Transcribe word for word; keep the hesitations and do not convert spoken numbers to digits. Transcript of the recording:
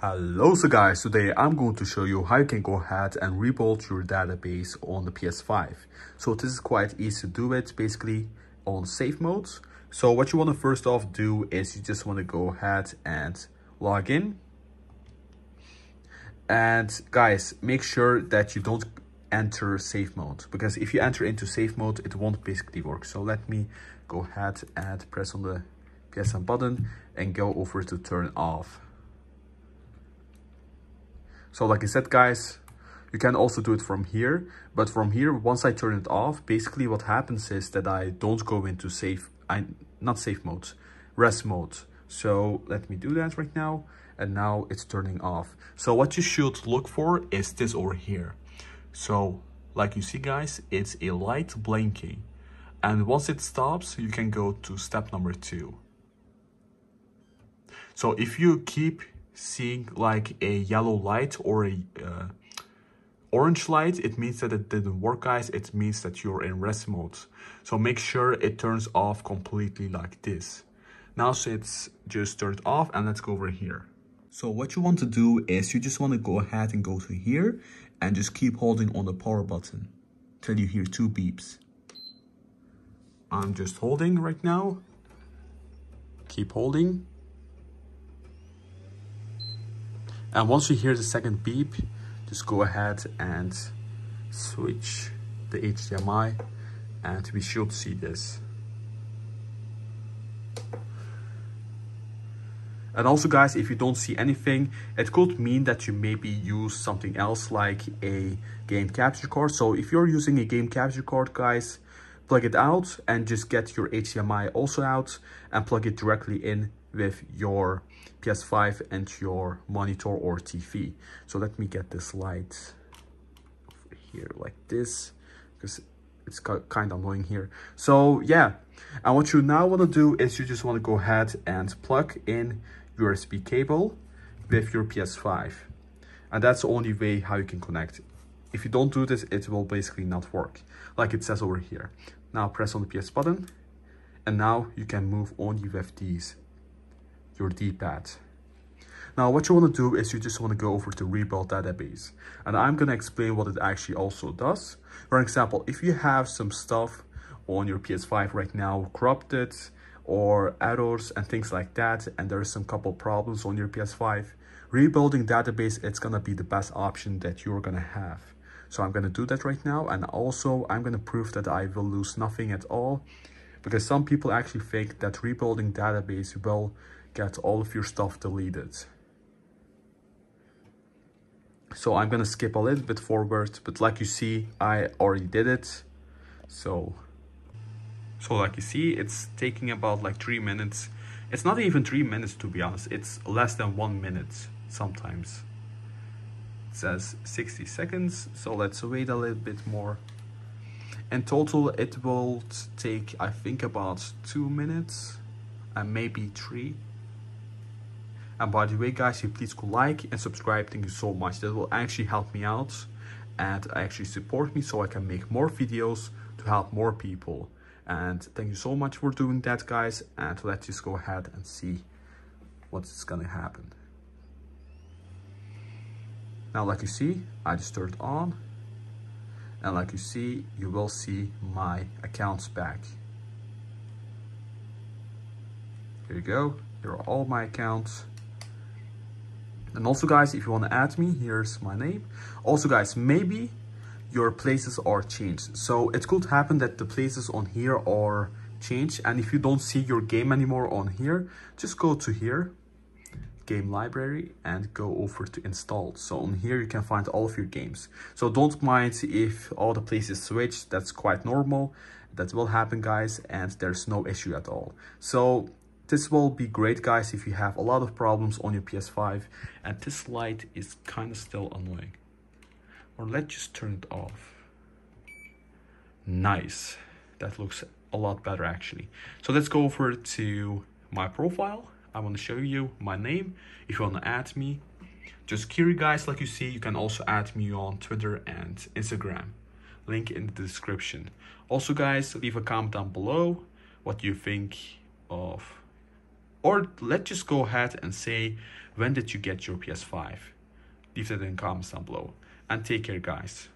Hello, so guys, today I'm going to show you how you can go ahead and rebuild your database on the P S five. So this is quite easy to do it basically on safe mode. So what you want to first off do is you just want to go ahead and log in. And guys, make sure that you don't enter safe mode, because if you enter into safe mode, it won't basically work. So let me go ahead and press on the P S N button and go over to turn off. So like I said, guys, you can also do it from here, but from here, once I turn it off, basically what happens is that I don't go into safe, I not safe mode, rest mode. So let me do that right now. And now it's turning off. So what you should look for is this over here. So like you see, guys, it's a light blinking. And once it stops, you can go to step number two. So if you keep seeing like a yellow light or a uh, orange light, it means that it didn't work, guys. It means that you're in rest mode. So make sure it turns off completely like this. Now so it's just turned off, and let's go over here. So what you want to do is you just want to go ahead and go to here and just keep holding on the power button till you hear two beeps. I'm just holding right now. Keep holding. And once you hear the second beep, just go ahead and switch the H D M I, and we should see this. And also, guys, if you don't see anything, it could mean that you maybe use something else like a game capture card. So if you're using a game capture card, guys, plug it out and just get your H D M I also out and plug it directly in with your P S five and your monitor or T V. So let me get this light over here like this, because it's kind of annoying here. So yeah, and what you now want to do is you just want to go ahead and plug in U S B cable with your P S five, and that's the only way how you can connect. If you don't do this, it will basically not work, like it says over here. Now press on the P S button, and now you can move only with these, your D-pad. Now what you want to do is you just want to go over to rebuild database, and I'm going to explain what it actually also does. For example, if you have some stuff on your P S five right now corrupted or errors and things like that, and there's some couple problems on your P S five, rebuilding database, it's going to be the best option that you're going to have. So I'm going to do that right now, and also I'm going to prove that I will lose nothing at all, because some people actually think that rebuilding database will get all of your stuff deleted. So I'm going to skip a little bit forward, but like you see, I already did it. So So like you see, it's taking about like three minutes. It's not even three minutes, to be honest. It's less than one minute sometimes. It says sixty seconds. So let's wait a little bit more. In total, it will take, I think, about two minutes and maybe three. And by the way, guys, you please go like and subscribe. Thank you so much. That will actually help me out and actually support me so I can make more videos to help more people. And thank you so much for doing that, guys. And let's just go ahead and see what's gonna happen. Now, like you see, I just turned on, and like you see, you will see my accounts back. Here you go. Here are all my accounts. And also, guys, if you want to add me, here's my name. Also, guys, maybe your places are changed. So it could happen that the places on here are changed, and if you don't see your game anymore on here, just go to here, game library, and go over to installed. So on here you can find all of your games. So don't mind if all the places switch. That's quite normal. That will happen, guys, and there's no issue at all. So this will be great, guys, if you have a lot of problems on your P S five. And this light is kind of still annoying. Or let's just turn it off. Nice. That looks a lot better, actually. So let's go over to my profile. I want to show you my name. If you want to add me, just Kiri, guys. Like you see, you can also add me on Twitter and Instagram. Link in the description. Also, guys, leave a comment down below what you think of or let's just go ahead and say, when did you get your P S five? Leave that in the comments down below. And take care, guys.